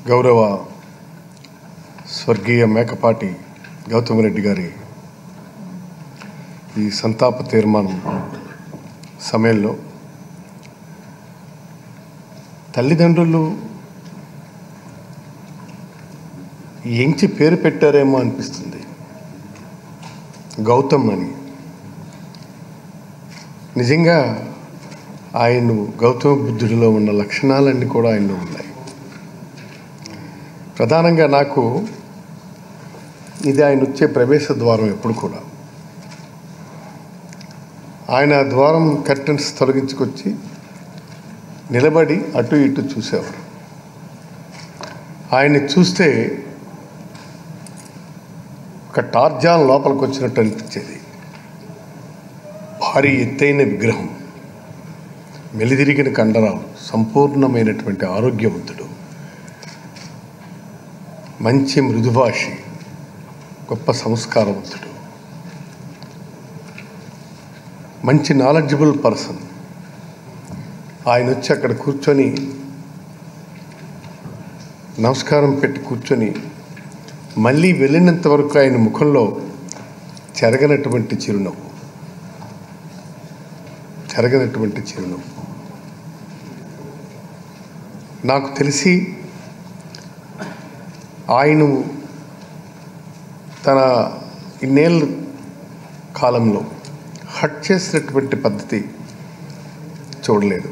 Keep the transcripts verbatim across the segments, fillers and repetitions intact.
గౌరవ స్వర్గీయ మేకపాటి గౌతమ్ రెడ్డి గారి ఈ సంతాప తీర్మానం సమయంలో తల్లిదండ్రులు ఎంచి పేరు పెట్టారేమో అనిపిస్తుంది. గౌతమ్ అని. నిజంగా ఆయన గౌతమ బుద్ధుడిలో ఉన్న లక్షణాలన్నీ కూడా ఆయనలో ఉన్నాయి. ప్రధానంగా నాకు ఇది ఆయన వచ్చే ప్రవేశ ద్వారం. ఎప్పుడు కూడా ఆయన ద్వారం కర్టెన్స్ తొలగించుకొచ్చి నిలబడి అటు ఇటు చూసేవారు. ఆయన్ని చూస్తే ఒక టార్జాన్ లోపలికి వచ్చినట్టు అనిపించేది. భారీ ఎత్తైన విగ్రహం, మెలిదిరిగిన కండరాలు, సంపూర్ణమైనటువంటి ఆరోగ్యవంతుడు, మంచి మృదుభాషి, గొప్ప సంస్కారవంతుడు, మంచి నాలెడ్జబుల్ పర్సన్. ఆయన వచ్చి అక్కడ కూర్చొని నమస్కారం పెట్టి కూర్చొని మళ్ళీ వెళ్ళినంత వరకు ఆయన ముఖంలో చెరగనటువంటి చిరునవ్వు చెరగనటువంటి చిరునవ్వు నాకు తెలిసి ఆయన తన ఇన్నేళ్ళ కాలంలో హట్ చేసినటువంటి పద్ధతి చూడలేదు.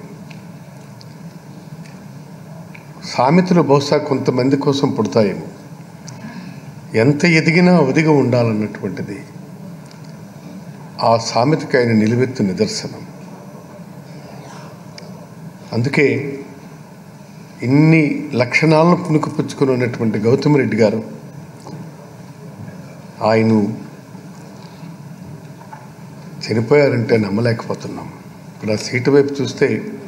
సామెతలు బహుశా కొంతమంది కోసం పుడతాయేమో. ఎంత ఎదిగినా ఒదిగి ఉండాలన్నటువంటిది ఆ సామెతకి ఆయన నిలువెత్తు నిదర్శనం. అందుకే ఇన్ని లక్షణాలను పుణుకుపుచ్చుకుని ఉన్నటువంటి గౌతమ్ రెడ్డి గారు ఆయన చనిపోయారంటే నమ్మలేకపోతున్నాం. ఇప్పుడు ఆ సీటు వైపు చూస్తే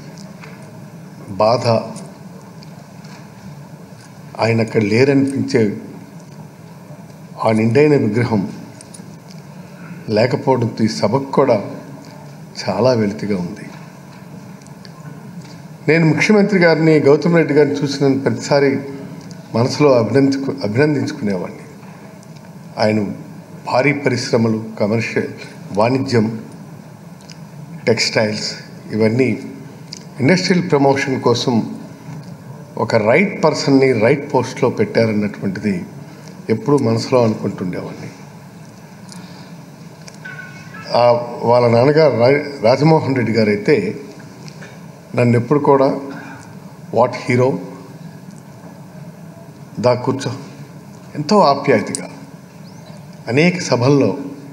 బాధ, ఆయన అక్కడ లేరనిపించే ఆ నిండైన విగ్రహం లేకపోవడంతో ఈ సభకు కూడా చాలా వెలితిగా ఉంది. నేను ముఖ్యమంత్రి గారిని, గౌతమ్ రెడ్డి గారిని చూసిన ప్రతిసారి మనసులో అభినందించు అభినందించుకునేవాడిని. ఆయన భారీ పరిశ్రమలు, కమర్షియల్, వాణిజ్యం, టెక్స్టైల్స్, ఇవన్నీ ఇండస్ట్రియల్ ప్రమోషన్ కోసం ఒక రైట్ పర్సన్ని రైట్ పోస్ట్లో పెట్టారన్నటువంటిది ఎప్పుడూ మనసులో అనుకుంటుండేవాడిని. వాళ్ళ నాన్నగారు రా రాజమోహన్ రెడ్డి గారు అయితే నన్ను ఎప్పుడు కూడా వాట్ హీరో, దా కూర్చో, ఎంతో ఆప్యాయతగా అనేక సభల్లో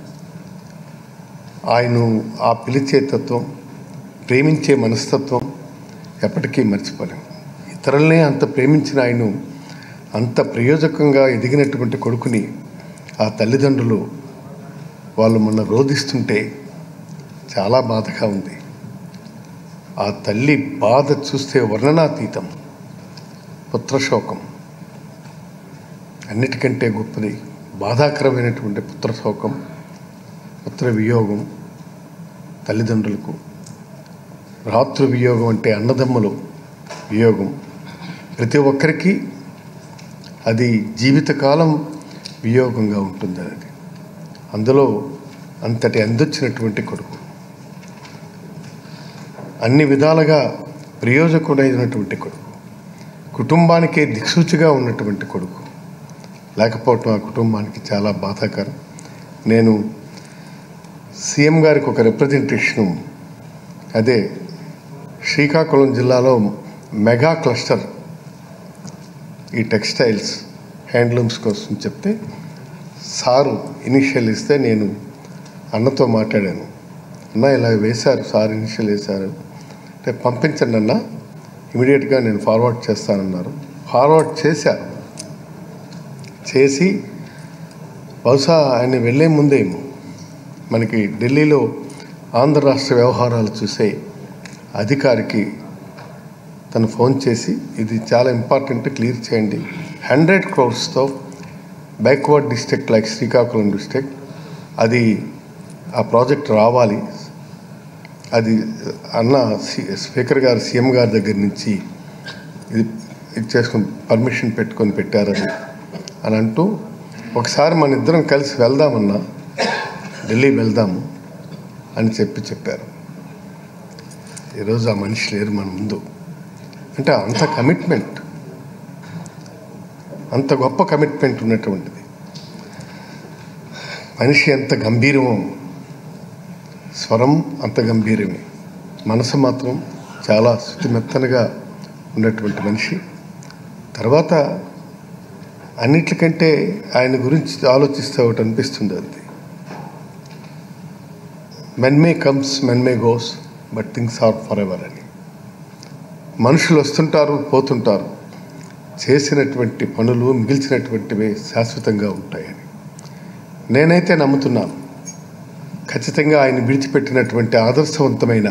ఆయన ఆ పిలిచే తత్వం, ప్రేమించే మనస్తత్వం ఎప్పటికీ మర్చిపోలేము. ఇతరులనే అంత ప్రేమించిన ఆయన అంత ప్రయోజకంగా ఎదిగినటువంటి కొడుకుని ఆ తల్లిదండ్రులు వాళ్ళు మొన్న రోధిస్తుంటే చాలా బాధగా ఉంది. ఆ తల్లి బాధ చూస్తే వర్ణనాతీతం. పుత్రశోకం అన్నిటికంటే గొప్పది. బాధాకరమైనటువంటి పుత్రశోకం, పుత్ర వియోగం తల్లిదండ్రులకు. రాతృ వియోగం అంటే అన్నదమ్ములు వియోగం. ప్రతి ఒక్కరికి అది జీవితకాలం వియోగంగా ఉంటుంది. అది అందులో అంతటి అందొచ్చినటువంటి కొడుకు, అన్ని విధాలుగా ప్రయోజకుడైనటువంటి కొడుకు, కుటుంబానికే దిక్సూచిగా ఉన్నటువంటి కొడుకు లేకపోవటం ఆ కుటుంబానికి చాలా బాధాకరం. నేను సీఎం గారికి ఒక రిప్రజెంటేషను, అదే శ్రీకాకుళం జిల్లాలో మెగా క్లస్టర్ ఈ టెక్స్టైల్స్, హ్యాండ్లూమ్స్ కోసం చెప్తే సారు ఇనిషియల్ ఇస్తే నేను అన్నతో మాట్లాడాను. అన్న ఇలా వేశారు సార్, ఇనిషియల్ వేశారు అంటే పంపించండి అన్న, ఇమీడియట్గా నేను ఫార్వర్డ్ చేస్తానన్నారు. ఫార్వర్డ్ చేశారు. చేసి బహుశా ఆయన వెళ్ళే ముందేమో మనకి ఢిల్లీలో ఆంధ్ర రాష్ట్ర వ్యవహారాలు చూసే అధికారికి తను ఫోన్ చేసి ఇది చాలా ఇంపార్టెంట్, క్లియర్ చేయండి, హండ్రెడ్ క్రోర్స్తో backward district like Srikakulam district, అది ఆ ప్రాజెక్ట్ రావాలి, అది అన్న స్పీకర్ గారు సీఎం గారి దగ్గర నుంచి ఇది ఇచ్చేసుకొని పర్మిషన్ పెట్టుకొని పెట్టారని అని అంటూ ఒకసారి మన ఇద్దరం కలిసి వెళ్దామన్నా ఢిల్లీ వెళ్దాము అని చెప్పి చెప్పారు. ఈరోజు ఆ మనిషి లేరు మన ముందు. అంటే అంత కమిట్మెంట్, అంత గొప్ప కమిట్మెంట్ ఉన్నటువంటిది మనిషి. ఎంత గంభీరమో, స్వరం అంత గంభీరమే, మనసు మాత్రం చాలా శుతిమెత్తనగా ఉన్నటువంటి మనిషి. తర్వాత అన్నిటికంటే ఆయన గురించి ఆలోచిస్తే ఒకటి అనిపిస్తుంది, అది men may comes men may goes but things are forever అని. మనుషులు వస్తుంటారు, పోతుంటారు, చేసినటువంటి పనులు మిగిల్చినటువంటివే శాశ్వతంగా ఉంటాయని నేనైతే నమ్ముతున్నాను. ఖచ్చితంగా ఆయన విడిచిపెట్టినటువంటి ఆదర్శవంతమైన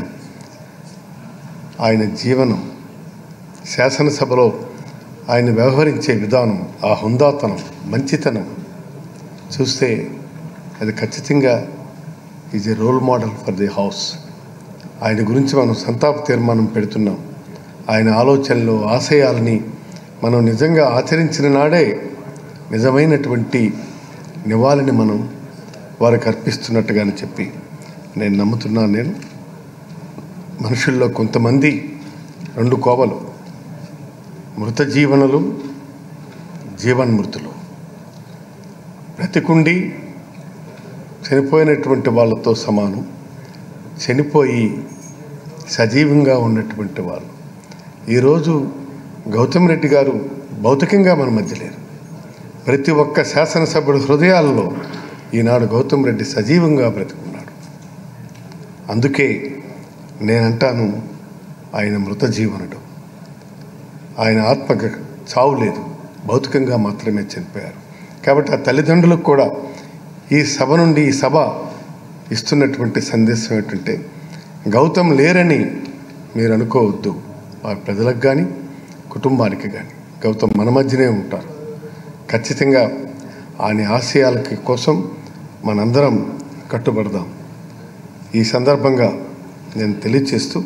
ఆయన జీవనం, శాసనసభలో ఆయన వ్యవహరించే విధానం, ఆ హుందాతనం, మంచితనం చూస్తే అది ఖచ్చితంగా is a role model for the house. ఆయన గురించి మనం సంతాప తీర్మానం పెడుతున్నాం. ఆయన ఆలోచనలు, ఆశయాలని మనం నిజంగా ఆచరించిన నాడే నిజమైనటువంటి నివాళిని మనం వారికి అర్పిస్తున్నట్టుగాని చెప్పి నేను నమ్ముతున్నాను. నేను మనుషుల్లో కొంతమంది రెండు కోవలు, మృత జీవనులు, జీవన్మృతులు. బ్రతికుండి చనిపోయినటువంటి వాళ్ళతో సమానం, చనిపోయి సజీవంగా ఉన్నటువంటి వాళ్ళు. ఈరోజు గౌతమ్ రెడ్డి గారు భౌతికంగా మన మధ్య లేరు. ప్రతి ఒక్క శాసనసభ్యుడి హృదయాల్లో ఈనాడు గౌతమ్ రెడ్డి సజీవంగా బ్రతికున్నాడు. అందుకే నేనంటాను, ఆయన మృత జీవనుడు. ఆయన ఆత్మకు చావు లేదు, భౌతికంగా మాత్రమే చనిపోయారు. కాబట్టి ఆ తల్లిదండ్రులకు కూడా ఈ సభ నుండి, ఈ సభ ఇస్తున్నటువంటి సందేశం ఏంటంటే, గౌతమ్ లేరని మీరు అనుకోవద్దు. ఆ ప్రజలకు కానీ కుటుంబానికి కానీ గౌతమ్ మన మధ్యనే ఉంటారు. ఖచ్చితంగా ఆయన ఆశయాలకి కోసం మనందరం కట్టుబడదాం. ఈ సందర్భంగా నేను తెలియజేస్తూ,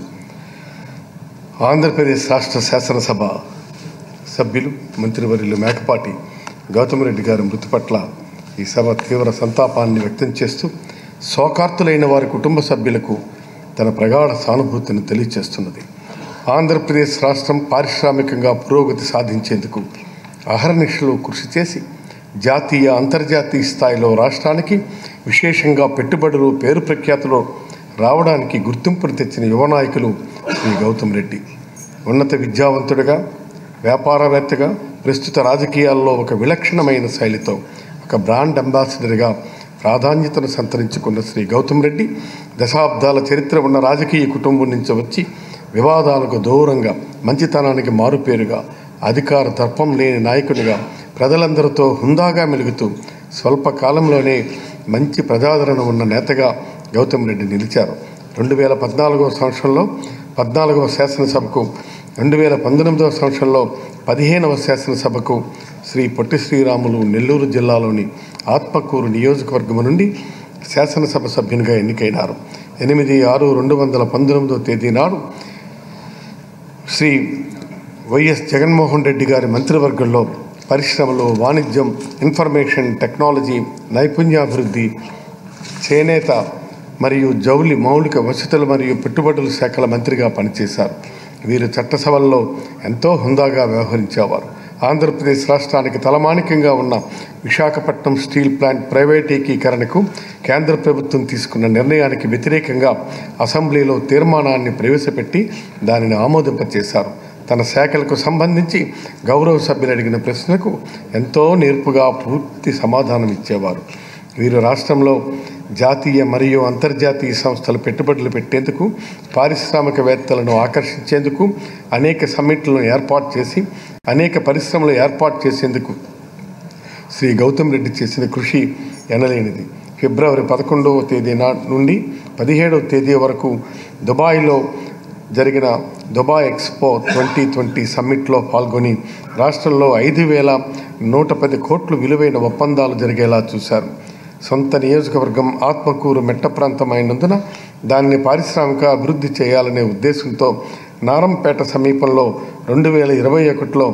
ఆంధ్రప్రదేశ్ రాష్ట్ర శాసనసభ సభ్యులు మంత్రివర్యులు మేకపాటి గౌతమ్ రెడ్డి గారి మృతి పట్ల ఈ సభ తీవ్ర సంతాపాన్ని వ్యక్తం చేస్తూ, శోకార్తులైన వారి కుటుంబ సభ్యులకు తన ప్రగాఢ సానుభూతిని తెలియజేస్తున్నది. ఆంధ్రప్రదేశ్ రాష్ట్రం పారిశ్రామికంగా పురోగతి సాధించేందుకు అహర్నిశలు కృషి చేసి జాతీయ, అంతర్జాతీయ స్థాయిలో రాష్ట్రానికి విశేషంగా పెట్టుబడులు, పేరు ప్రఖ్యాతులు రావడానికి గుర్తింపును తెచ్చిన యువ నాయకులు శ్రీ గౌతమ్ రెడ్డి. ఉన్నత విద్యావంతుడిగా, వ్యాపారవేత్తగా, ప్రస్తుత రాజకీయాల్లో ఒక విలక్షణమైన శైలితో ఒక బ్రాండ్ అంబాసిడర్గా ప్రాధాన్యతను సంతరించుకున్న శ్రీ గౌతమ్ రెడ్డి దశాబ్దాల చరిత్ర ఉన్న రాజకీయ కుటుంబం నుంచి వచ్చి వివాదాలకు దూరంగా, మంచితనానికి మారుపేరుగా, అధికార దర్పం లేని నాయకుడిగా ప్రజలందరితో హుందాగా మెలుగుతూ స్వల్ప కాలంలోనే మంచి ప్రజాదరణ ఉన్న నేతగా గౌతమ్ రెడ్డి నిలిచారు. రెండు వేల పద్నాలుగవ సంవత్సరంలో పద్నాలుగవ శాసనసభకు, రెండు వేల పంతొమ్మిదవ సంవత్సరంలో పదిహేనవ శాసనసభకు శ్రీ పొట్టి శ్రీరాములు నెల్లూరు జిల్లాలోని ఆత్మకూరు నియోజకవర్గం నుండి శాసనసభ సభ్యునిగా ఎన్నికైనారు. ఎనిమిది ఆరు రెండు వందల పంతొమ్మిదవ తేదీ నాడు శ్రీ వైఎస్ జగన్మోహన్ రెడ్డి గారి మంత్రివర్గంలో పరిశ్రమలు, వాణిజ్యం, ఇన్ఫర్మేషన్ టెక్నాలజీ, నైపుణ్యాభివృద్ధి, చేనేత మరియు జౌలి, మౌలిక వసతులు మరియు పెట్టుబడుల శాఖల మంత్రిగా పనిచేశారు. వీరు చట్టసభల్లో ఎంతో హుందాగా వ్యవహరించేవారు. ఆంధ్రప్రదేశ్ రాష్ట్రానికి తలమానికంగా ఉన్న విశాఖపట్నం స్టీల్ ప్లాంట్ ప్రైవేటీకరణకు కేంద్ర ప్రభుత్వం తీసుకున్న నిర్ణయానికి వ్యతిరేకంగా అసెంబ్లీలో తీర్మానాన్ని ప్రవేశపెట్టి దానిని ఆమోదింపచేశారు. తన శాఖలకు సంబంధించి గౌరవ సభ్యులు అడిగిన ప్రశ్నలకు ఎంతో నేర్పుగా పూర్తి సమాధానం ఇచ్చేవారు. వీరు రాష్ట్రంలో జాతీయ మరియు అంతర్జాతీయ సంస్థలు పెట్టుబడులు పెట్టేందుకు, పారిశ్రామికవేత్తలను ఆకర్షించేందుకు అనేక సమ్మిట్లను ఏర్పాటు చేసి అనేక పరిశ్రమలు ఏర్పాటు చేసేందుకు శ్రీ గౌతమ్ రెడ్డి చేసిన కృషి ఎనలేనిది. ఫిబ్రవరి పదకొండవ తేదీ నుండి పదిహేడవ తేదీ వరకు దుబాయ్లో జరిగిన దుబాయ్ ఎక్స్పో ట్వంటీ ట్వంటీ సమ్మిట్లో పాల్గొని రాష్ట్రంలో ఐదు వేల నూట పది కోట్లు విలువైన ఒప్పందాలు జరిగేలా చూశారు. సొంత నియోజకవర్గం ఆత్మకూరు మెట్ట ప్రాంతం అయినందున దానిని పారిశ్రామిక అభివృద్ధి చేయాలనే ఉద్దేశంతో నారంపేట సమీపంలో రెండు వేల ఇరవై ఒకటిలో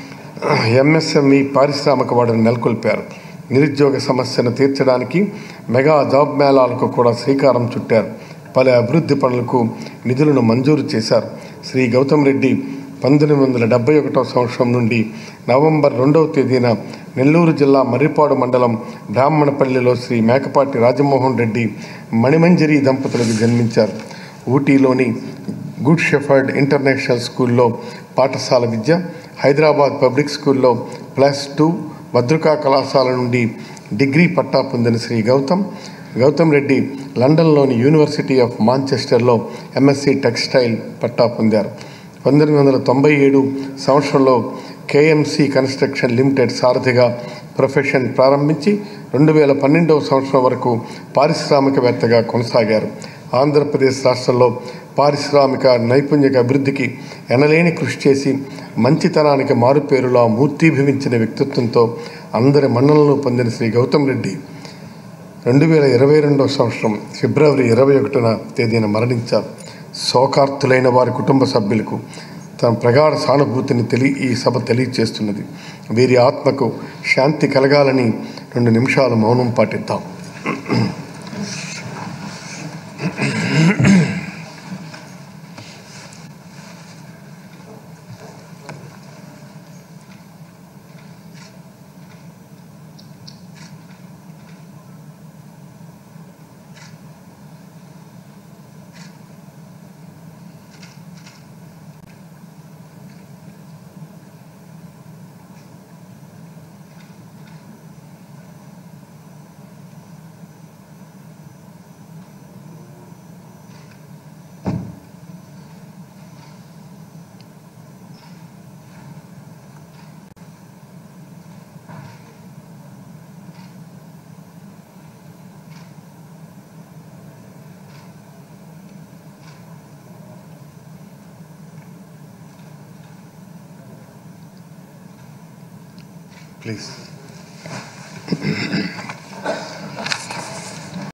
ఎంఎస్ఎంఈ పారిశ్రామికవాడను నెలకొల్పారు. నిరుద్యోగ సమస్యను తీర్చడానికి మెగా జాబ్ మేళాలకు కూడా శ్రీకారం చుట్టారు. పలు అభివృద్ధి పనులకు నిధులను మంజూరు చేశారు. శ్రీ గౌతమ్ రెడ్డి పంతొమ్మిది వందల డెబ్బై ఒకటవ సంవత్సరం నుండి నవంబర్ రెండవ తేదీన నెల్లూరు జిల్లా మర్రిపాడు మండలం బ్రాహ్మణపల్లిలో శ్రీ మేకపాటి రాజమోహన్ రెడ్డి మణిమంజరి దంపతులకు జన్మించారు. ఊటీలోని గుడ్ షెఫర్డ్ ఇంటర్నేషనల్ స్కూల్లో పాఠశాల విద్య, హైదరాబాద్ పబ్లిక్ స్కూల్లో ప్లస్ టూ, భద్రకా కళాశాల నుండి డిగ్రీ పట్టా పొందిన శ్రీ గౌతమ్ గౌతమ్ రెడ్డి లండన్లోని యూనివర్సిటీ ఆఫ్ మాంచెస్టర్లో ఎంఎస్సి టెక్స్టైల్ పట్టా పొందారు. పంతొమ్మిది వందల తొంభై ఏడు సంవత్సరంలో కేఎంసి కన్స్ట్రక్షన్ లిమిటెడ్ సారథిగా ప్రొఫెషన్ ప్రారంభించి రెండు వేల పన్నెండవ సంవత్సరం వరకు పారిశ్రామికవేత్తగా కొనసాగారు. ఆంధ్రప్రదేశ్ రాష్ట్రంలో పారిశ్రామిక నైపుణ్యక అభివృద్ధికి ఎనలేని కృషి చేసి మంచితనానికి మారుపేరులా మూర్తీభవించిన వ్యక్తిత్వంతో అందరి మన్ననలను పొందిన శ్రీ గౌతమ్ రెడ్డి రెండు వేల ఇరవై రెండవ సంవత్సరం ఫిబ్రవరి ఇరవై ఒకటిన తేదీన మరణించారు. శోకార్తులైన వారి కుటుంబ సభ్యులకు తన ప్రగాఢ సానుభూతిని తెలి ఈ సభ తెలియజేస్తున్నది. వీరి ఆత్మకు శాంతి కలగాలని రెండు నిమిషాలు మౌనం పాటిద్దాం. Please.